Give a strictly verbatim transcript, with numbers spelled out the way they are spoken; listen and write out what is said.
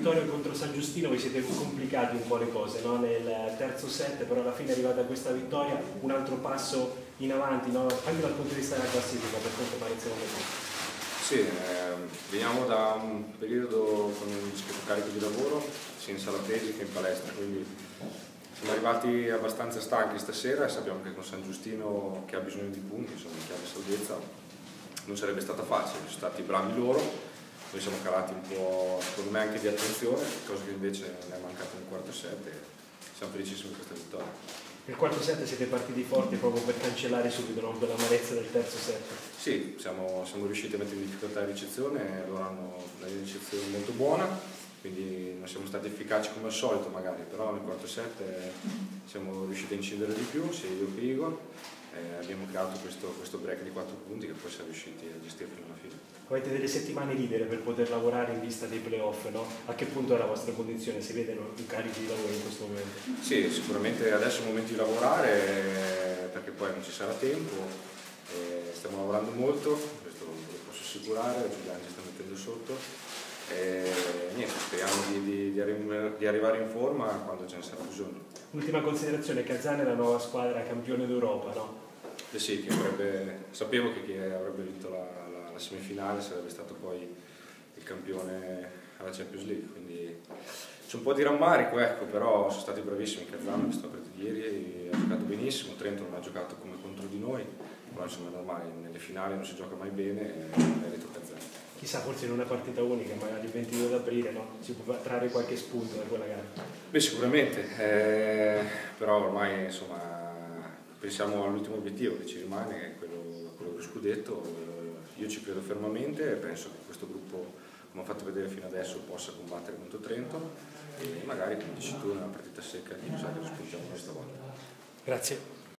vittoria contro San Giustino vi siete complicati un po' le cose, no? Nel terzo set, però alla fine è arrivata questa vittoria, un altro passo in avanti, no? Anche dal punto di vista della classifica per quanto pare secondo me. Sì, eh, veniamo da un periodo con un discreto carico di lavoro, sia in sala pesi che in palestra, quindi siamo arrivati abbastanza stanchi stasera e sappiamo che con San Giustino, che ha bisogno di punti, insomma in chiave salvezza, non sarebbe stata facile, sono stati bravi loro, noi siamo calati un po', secondo me, anche di attenzione, cosa che invece non è mancata nel quarto set e siamo felicissimi di questa vittoria. Nel quarto set siete partiti forti proprio per cancellare subito, no? Quell'amarezza del terzo set. Sì, siamo, siamo riusciti a mettere in difficoltà la ricezione, loro hanno una ricezione molto buona, quindi non siamo stati efficaci come al solito magari, però nel quarto set eh, siamo riusciti a incidere di più, sia io che Igor, eh, abbiamo creato questo, questo break di quattro punti che poi siamo riusciti a gestire fino alla fine. Avete delle settimane libere per poter lavorare in vista dei playoff, no? A che punto è la vostra condizione? Si vedono i carichi di lavoro in questo momento? Sì, sicuramente adesso è il momento di lavorare perché poi non ci sarà tempo, eh, stiamo lavorando molto, questo lo posso assicurare, Giuliano ci sta mettendo sotto e niente, speriamo di, di, di, arri di arrivare in forma quando ce ne sarà bisogno. Ultima considerazione, Kazan è la nuova squadra campione d'Europa, no? Eh sì, che avrebbe, sapevo che chi avrebbe vinto la, la, la semifinale sarebbe stato poi il campione alla Champions League, quindi c'è un po' di rammarico, ecco, però sono stati bravissimi. Kazan, visto la partita di ieri, ha giocato benissimo, Trento non ha giocato come contro di noi, però insomma è normale, nelle finali non si gioca mai bene e merito Kazan. Chissà, forse in una partita unica, magari il ventidue aprile, no? Si può trarre qualche spunto da quella gara. Beh, sicuramente, eh, però ormai insomma pensiamo all'ultimo obiettivo che ci rimane, che è quello, quello dello scudetto. Io ci credo fermamente e penso che questo gruppo, come ho fatto vedere fino adesso, possa combattere contro Trento e magari, come dici tu, nella partita secca, chi lo sa che lo spuntiamo questa volta. Grazie.